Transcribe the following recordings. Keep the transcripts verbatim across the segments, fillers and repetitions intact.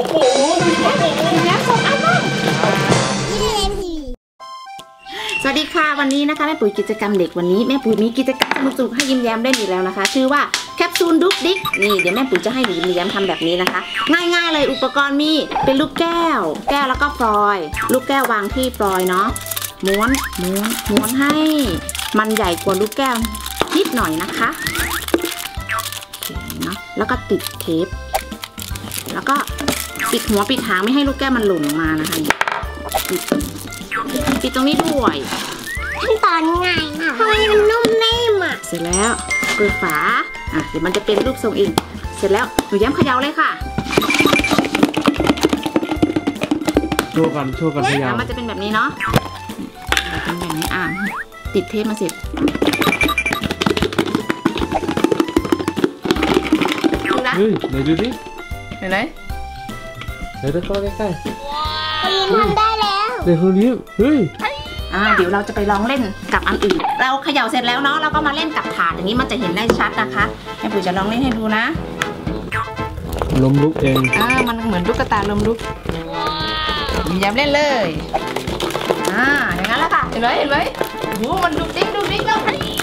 อ้โหแล้วสองอันบ้างสวัสดีค่ะวันนี้นะคะแม่ปุ๋ยกิจกรรมเด็กวันนี้แม่ปุ๋ยมีกิจกรรมสนุกๆให้ยิ้มแย้มเล่นอีกแล้วนะคะชื่อว่าแคปซูลดุ๊กดิ๊กนี่เดี๋ยวแม่ปุ๋ยจะให้หนูยิ้มแย้มทำแบบนี้นะคะง่ายๆเลยอุปกรณ์มีเป็นลูกแก้วแก้วแล้วก็ฟอยล์ลูกแก้ววางที่ฟอยล์เนาะม้วนม้วนม้วนให้มันใหญ่กว่าลูกแก้วนิดหน่อยนะคะเนาะแล้วก็ติดเทปแล้วก็ปิดหัวปิดหางไม่ให้ลูกแก้วมันหล่นลงมานะคะปิดปิดตรงนี้ด้วยขั้นตอนง่ายมากทำไมมันนุ่มนิ่มอ่ะเสร็จแล้วเปิดฝาอ่ะเดี๋ยวมันจะเป็นรูปทรงเองเสร็จแล้วหนูย้ำเขย่าเลยค่ะโชว์กันโชว์กันเขย่ามันจะเป็นแบบนี้เนาะเป็นแบบนี้อ่ะติดเทปมาเสร็จเฮ้ยไหนดูดิเห็นไหมเดี๋ยวเข้าใกล้ๆคนยิ้มทำได้แล้วเดี๋ยวคนยิ้มเฮ้ยอ่าเดี๋ยวเราจะไปลองเล่นกับอันอื่นเราเขย่าเสร็จแล้วเนาะเราก็มาเล่นกับถาดอย่างนี้มันจะเห็นได้ชัดนะคะแม่ปุ๋ยจะลองเล่นให้ดูนะลมลุกเองอ่ามันเหมือนตุ๊กตาลมลุกยิ้มแย้มเล่นเลยอ่าอย่างนั้นแหละค่ะเห็นไหมเห็นไหมโอ้มันดุ๊กดิ๊กดุ๊กดิ๊กแล้ว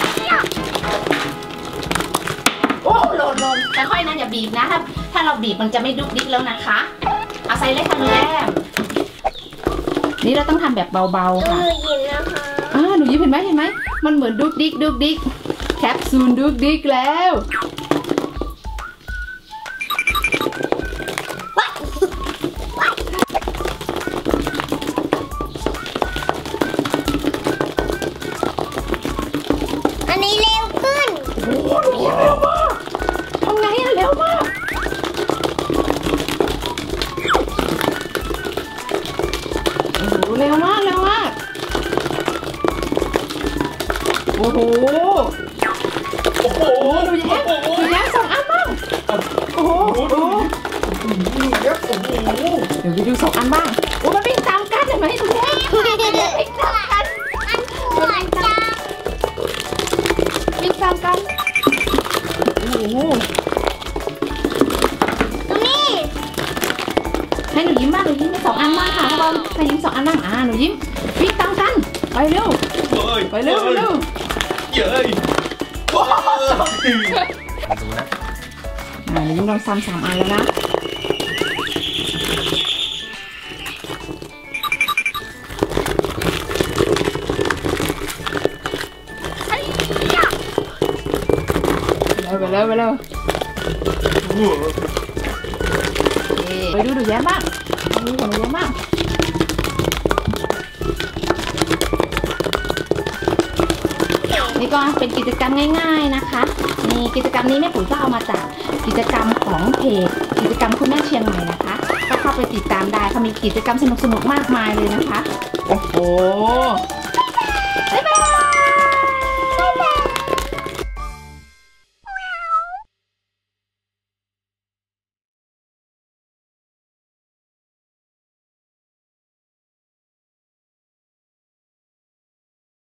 โอ้หล่นหล่นค่อยๆนะอย่าบีบนะถ้าถ้าเราบีบมันจะไม่ดุ๊กดิ๊กแล้วนะคะเอาใส่เลยค่ะแม่นี่เราต้องทำแบบเบาๆค่ะหนูยิ้มนะคะอ่าหนูยิ้มเห็นไหมเห็นไหมมันเหมือนดุ๊กดิ๊กดุ๊กดิ๊กแคปซูลดุ๊กดิ๊กแล้วอันนี้เร็วขึ้นโอ้โหหนูยิ้มเร็วมากทำไงอะเร็วมากเร็วมากเร็วมากโอ้โหโอ้โหดูแย้มดูแย้มสองอันบ้างโอ้โหโอ้โหเดี๋ยวไปดูสองอันบ้างโอ้มันวิ่งตามกันเห็นไหมดูแย้มวิ่งตามกันอันปวดจังวิ่งตามกันโอ้โหนี่ให้หนูยิ้มบ้างหนูยิ้มไปสองอันบ้างค่ะทุกคนให้ยิ้มสองอันบ้างอ่าหนูยิ้มวิ่งตามกันไปเร็วไปเร็วไปเร็วเย้ยว้าวดูนะอ่าหนูยิ้มลองซ้ำสามอันแล้วนะไปเร็วไปเร็วไปดูดูแย้มบ้างดูของแย้มบ้างนี่ก็เป็นกิจกรรมง่ายๆนะคะมีกิจกรรมนี้แม่ปุ๋ยก็เอามาจากกิจกรรมของเพจกิจกรรมคุณแม่เชียงใหม่นะคะก็เข้าไปติดตามได้เขามีกิจกรรมสนุกๆมากมายเลยนะคะโอ้โหบ๊ายบ